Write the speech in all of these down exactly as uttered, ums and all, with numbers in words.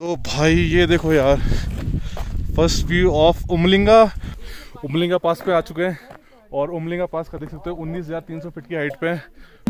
तो भाई ये देखो यार, first view of Umlingla Umlingla pass पे आ चुके हैं। और उमलिंगा पास का देख सकते हो उन्नीस हजार तीन सौ फीट की हाइट पे है।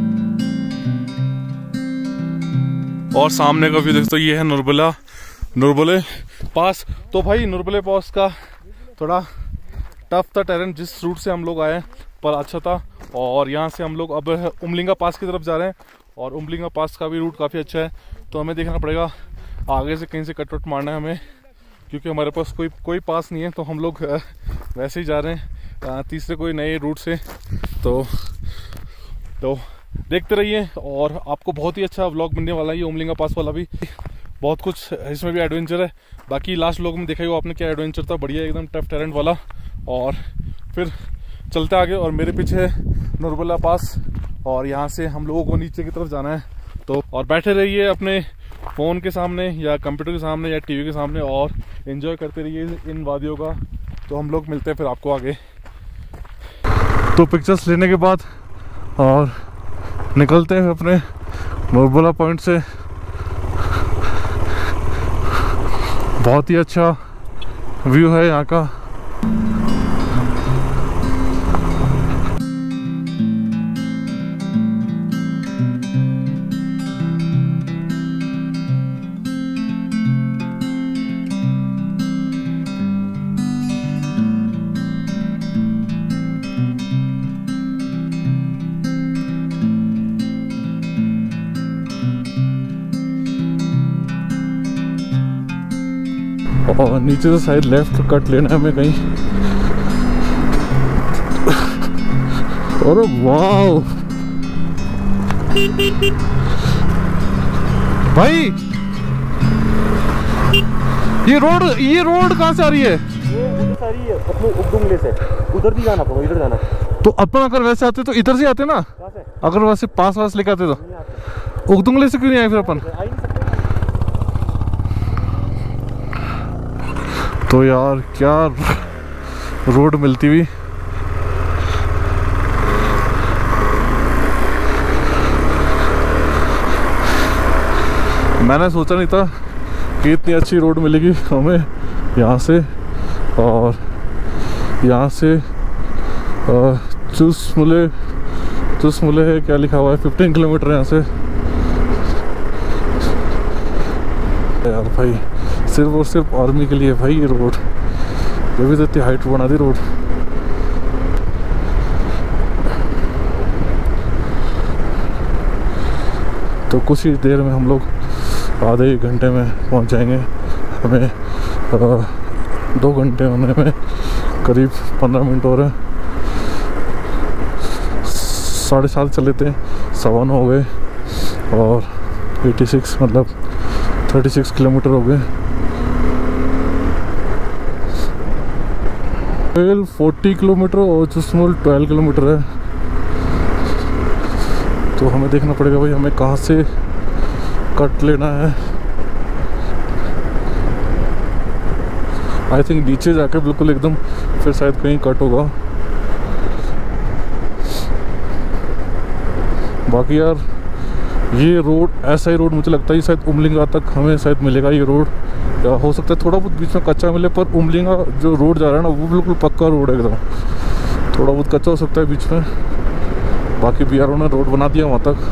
और सामने का व्यू देख सकते हो, ये है नुरबला नुरबले पास। तो भाई नुरबले पास का थोड़ा टफ था टेरेन, जिस रूट से हम लोग आए पर अच्छा था। और यहाँ से हम लोग अब उमलिंगा पास की तरफ जा रहे हैं और उमलिंगा पास का भी रूट काफ़ी अच्छा है। तो हमें देखना पड़ेगा आगे से कहीं से कट वट मारना है हमें, क्योंकि हमारे पास कोई कोई पास नहीं है। तो हम लोग वैसे ही जा रहे हैं तीसरे कोई नए रूट से। तो तो देखते रहिए और आपको बहुत ही अच्छा व्लॉग मिलने वाला है। ये उमलिंगा पास वाला भी बहुत कुछ इसमें भी एडवेंचर है। बाकी लास्ट व्लॉग में देखा ही आपने क्या एडवेंचर था, बढ़िया एकदम टफ टेरेन वाला। और फिर चलते आगे और मेरे पीछे नुरबला पास और यहाँ से हम लोगों को नीचे की तरफ जाना है। तो और बैठे रहिए अपने फ़ोन के सामने या कंप्यूटर के सामने या टीवी के सामने और एंजॉय करते रहिए इन वादियों का। तो हम लोग मिलते हैं फिर आपको आगे। तो पिक्चर्स लेने के बाद और निकलते हैं अपने नुरबला पॉइंट से। बहुत ही अच्छा व्यू है यहाँ का। और नीचे से शायद लेफ्ट कट लेना है हमें कहीं। अरे वाह भाई, ये रोड ये रोड कहाँ से आ रही है? ये सारी है अपने उगदुंगले से। उधर भी जाना पड़ेगा, इधर जाना। तो अपन अगर वैसे आते तो इधर से आते ना, अगर वैसे पास वास लेके आते तो उगदुंगले से क्यों नहीं आए फिर अपन? तो यार क्या रोड मिलती हुई। मैंने सोचा नहीं था कि इतनी अच्छी रोड मिलेगी हमें यहाँ से। और यहाँ से चुसमुले चुसमुले है क्या लिखा हुआ है, पंद्रह किलोमीटर यहाँ से। यार भाई सिर्फ और सिर्फ आर्मी के लिए भाई ये रोड, ये भी तो इतनी हाइट बना दी रोड। तो कुछ ही देर में हम लोग आधे एक घंटे में पहुंच जाएंगे। हमें आ, दो घंटे होने में करीब पंद्रह मिनट हो रहे हैं। साढ़े सात चले थे, सवा नौ हो गए और छियासी मतलब छत्तीस किलोमीटर हो गए। चालीस किलोमीटर और चुसमुल बारह किलोमीटर है। तो हमें देखना पड़ेगा भाई हमें कहाँ से कट लेना है। आई थिंक नीचे जाके बिल्कुल एकदम फिर शायद कहीं कट होगा। बाकी यार ये रोड ऐसा ही रोड मुझे लगता है शायद उमलिंगा तक हमें शायद मिलेगा ये रोड, या हो सकता है थोड़ा बहुत बीच में कच्चा मिले। पर उमलिंगा जो रोड जा रहा है ना वो बिल्कुल पक्का रोड है एकदम। थोड़ा बहुत कच्चा हो सकता है बीच में, बाकी बीआरओ ने रोड बना दिया वहाँ तक।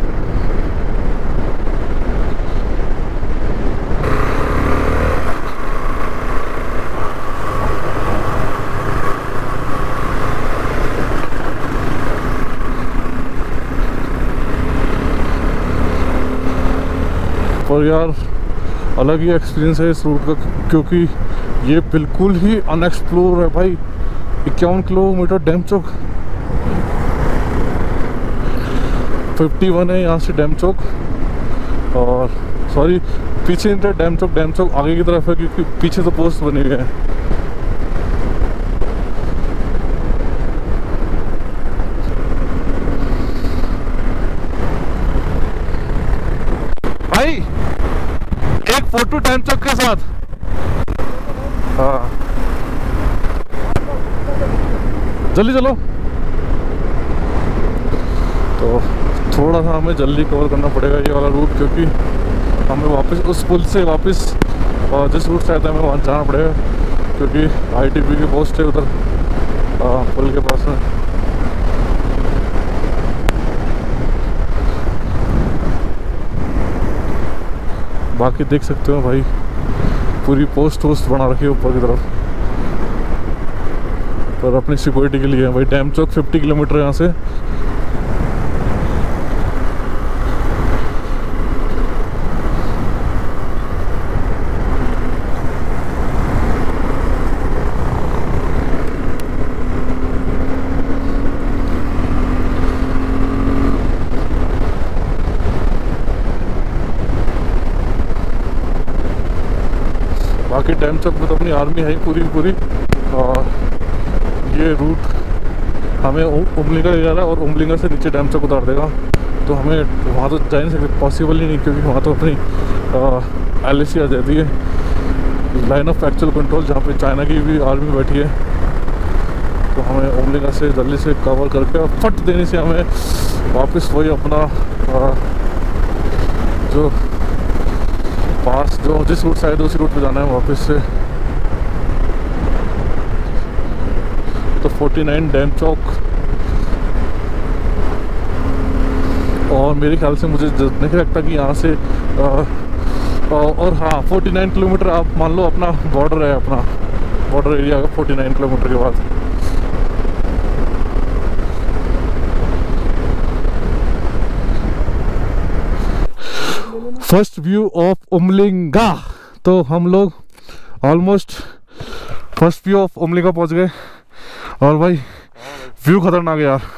पर यार अलग ही एक्सपीरियंस है इस रूट का, क्योंकि ये बिल्कुल ही अनएक्सप्लोर है भाई। इक्यावन किलोमीटर डैमचौक इक्यावन है यहाँ से डैमचौक। और सॉरी पीछे नहीं था डैमचौक, डैमचौक आगे की तरफ है क्योंकि पीछे तो पोस्ट बने हुए हैं। भाई एक फोटो डैमचौक के साथ। हाँ जल्दी चलो। तो थोड़ा सा हमें जल्दी कवर करना पड़ेगा ये वाला रूट, क्योंकि हमें वापस उस पुल से वापस जिस रूट से आए थे हमें वहाँ जाना पड़ेगा, क्योंकि आईटीबी की पोस्ट है उधर पुल के पास में। बाकी देख सकते हो भाई पूरी पोस्ट वोस्ट बना रखी है ऊपर की तरफ, पर अपनी सिक्योरिटी के लिए है भाई। डैम चौक फिफ्टी किलोमीटर यहाँ से। बाकी डैम चौक में तो अपनी आर्मी है ही पूरी पूरी। और ये रूट हमें उमलिंगा ले जा रहा है और उमलिंगा से नीचे डैम चौक उतार देगा, तो हमें वहाँ तो जा नहीं सकते, पॉसिबल ही नहीं, क्योंकि वहाँ तो अपनी एल ए सी आ जाती है, लाइन ऑफ एक्चुअल कंट्रोल, जहाँ पे चाइना की भी आर्मी बैठी है। तो हमें उमलिंगा से जल्दी से कवर करके फट देने से हमें वापस वही अपना आ, जो पास जो जिस रूट से आए थे उसी रूट पे जाना है वापस से। तो फोर्टी नाइन डैम चौक, और मेरे ख्याल से मुझे नहीं लगता कि यहाँ से आ, और हाँ फोर्टी नाइन किलोमीटर आप मान लो अपना बॉर्डर है, अपना बॉर्डर एरिया का फोर्टी नाइन किलोमीटर के बाद। First view of Umlingla. तो हम लोग almost first view of Umlingla पहुंच गए, और भाई व्यू खतरनाक है यार।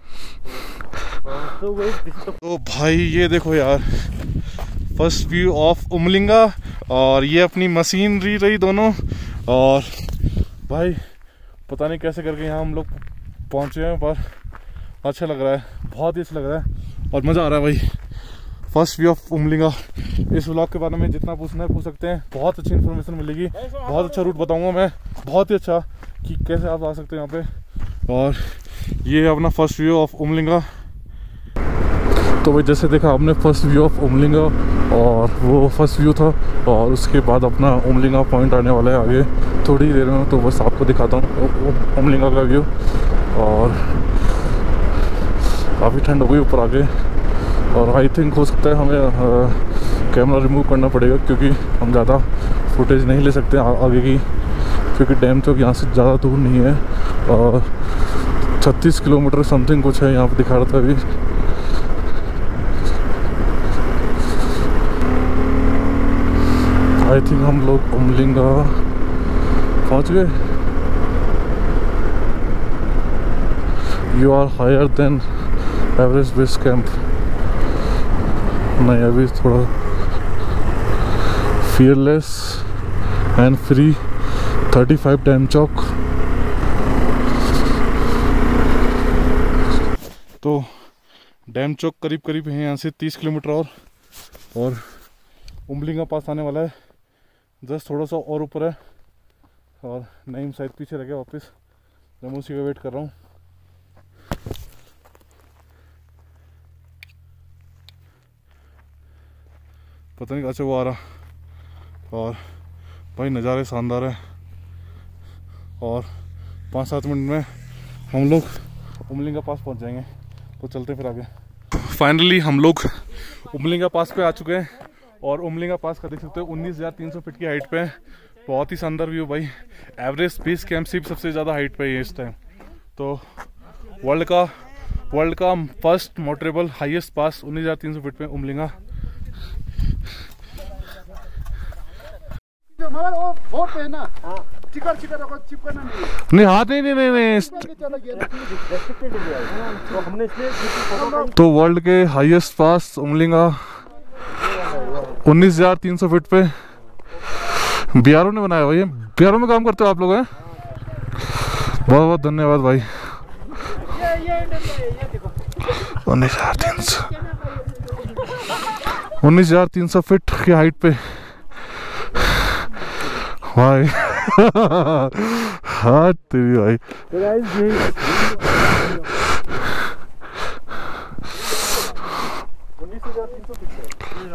तो भाई ये देखो यार फर्स्ट व्यू ऑफ उमलिंगा, और ये अपनी मशीनरी रही दोनों। और भाई पता नहीं कैसे करके यहाँ हम लोग पहुँचे हैं, पर अच्छा लग रहा है, बहुत ही अच्छा लग रहा है और मज़ा आ रहा है भाई। First view of Umlingla. इस व्लॉग के बारे में जितना पूछना है पूछ सकते हैं, बहुत अच्छी इन्फॉर्मेशन मिलेगी, बहुत अच्छा रूट बताऊंगा मैं, बहुत ही अच्छा कि कैसे आप आ सकते हैं यहाँ पे। और ये है अपना फर्स्ट व्यू ऑफ उमलिंगा। तो भाई जैसे देखा आपने फर्स्ट व्यू ऑफ उमलिंगा, और वो फर्स्ट व्यू था, और उसके बाद अपना उमलिंगा पॉइंट आने वाला है आगे थोड़ी देर में, तो बस आपको दिखाता हूँ उमलिंगा का व्यू। और काफ़ी ठंड हो गई ऊपर आगे, और आई थिंक हो सकता है हमें कैमरा रिमूव करना पड़ेगा, क्योंकि हम ज़्यादा फुटेज नहीं ले सकते आ, आगे की, क्योंकि डैम चौक यहाँ से ज़्यादा दूर नहीं है, और छत्तीस किलोमीटर समथिंग कुछ है यहाँ पे दिखा रहा था अभी। आई थिंक हम लोग उमलिंगा पहुँच गए। You are higher than Everest base camp. नहीं अभी थोड़ा fearless and free thirty five dam Chowk. तो डैम चौक करीब करीब है यहाँ से तीस किलोमीटर और और उमलिंगा पास आने वाला है, जस्ट थोड़ा सा और ऊपर है। और नईम शायद पीछे रह गया वापस, मैं उसी का वेट कर रहा हूँ। पता नहीं कैसे वो आ रहा। और भाई नज़ारे शानदार है, और पाँच सात मिनट में हम लोग उमलिंगा पास पहुंच जाएंगे, तो चलते फिर आगे। फाइनली हम लोग उमलिंगा पास पे आ चुके हैं, और उमलिंगा पास का देख सकते हो उन्नीस हज़ार तीन सौ फीट की हाइट पे है। बहुत ही शानदार व्यू भाई। एवरेस्ट बेस कैंप से सबसे ज़्यादा हाइट पे है इस टाइम। तो वर्ल्ड का वर्ल्ड का फर्स्ट मोटरेबल हाईएस्ट पास उन्नीस हज़ार तीन सौ फीट पे उमलिंगा। नहीं हाथ नहीं नहीं नहीं, नहीं। तो वर्ल्ड के हाईएस्ट पास उमलिंगा उन्नीस हजार तीन सौ फीट पे बिहारों ने बनाया भाई। बिहारों में काम करते हो आप लोग हैं? बहुत बहुत धन्यवाद भाई। उन्नीस हजार तीन सौ उन्नीस हजार तीन सौ फीट की हाइट पे भाई। हाँ तेरी भाई।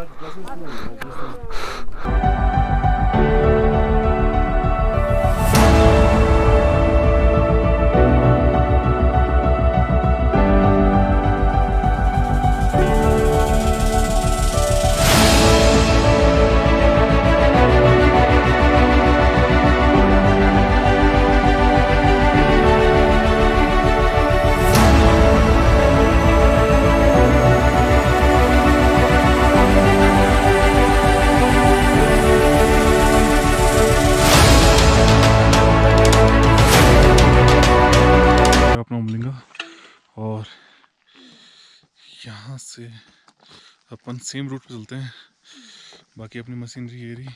और यहाँ से अपन सेम रूट पे चलते हैं, बाकी अपनी मशीनरी ये रही।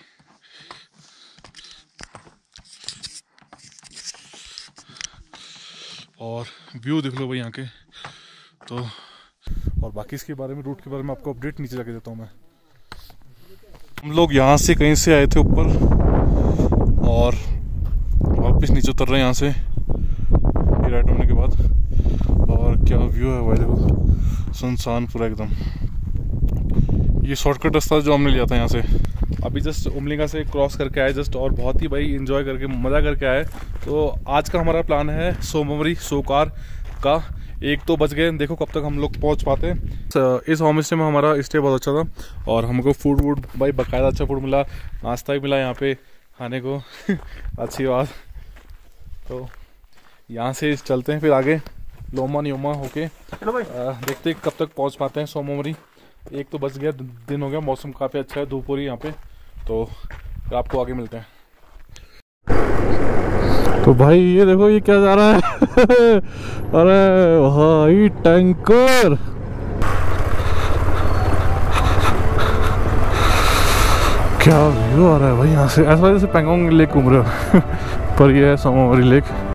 और व्यू देख लो भाई यहाँ के तो। और बाकी इसके बारे में, रूट के बारे में आपको अपडेट नीचे जाके देता हूँ मैं। हम लोग यहाँ से कहीं से आए थे ऊपर और वापस नीचे उतर रहे हैं यहाँ से राइट होने के बाद। और क्या व्यू है भाई, देखो सुनसान पूरा एकदम। ये शॉर्टकट रास्ता जो हमने लिया था यहाँ से, अभी जस्ट उमलिंगा से क्रॉस करके आए जस्ट, और बहुत ही भाई एंजॉय करके मज़ा करके आए। तो आज का हमारा प्लान है सोमवारी सोकार का। एक तो बज गए, देखो कब तक हम लोग पहुँच पाते हैं। इस होम स्टे में हमारा स्टे बहुत अच्छा था और हमको फूड वूड भाई बाकायदा अच्छा फूड मिला, नाश्ता भी मिला यहाँ पे खाने को अच्छी बात। तो यहाँ से चलते हैं फिर आगे लोमा न्योमा होके, देखते हैं कब तक पहुँच पाते हैं सोमवारी। एक तो बज गया, दिन हो गया, मौसम काफ़ी अच्छा है, धूप हो रही है यहाँ पे। तो आपको आगे मिलते हैं। तो भाई ये देखो ये क्या जा रहा है अरे भाई टैंकर, क्या व्यू आ रहा है भाई यहाँ से। ऐसा जैसे पेंगोंग लेक घूम रहे हो पर ये है सोमवारी लेक।